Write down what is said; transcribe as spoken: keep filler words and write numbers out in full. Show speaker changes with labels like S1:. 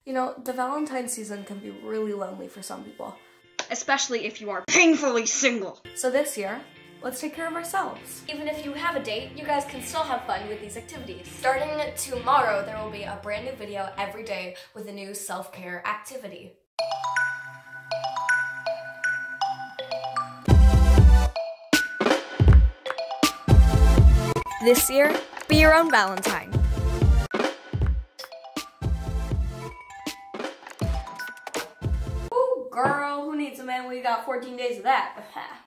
S1: You know, the Valentine season can be really lonely for some people.
S2: Especially if you are painfully single.
S1: So this year, let's take care of ourselves.
S3: Even if you have a date, you guys can still have fun with these activities. Starting tomorrow, there will be a brand new video every day with a new self-care activity. This year, be your own Valentine. Ooh, girl, who needs a man when you got fourteen days of that?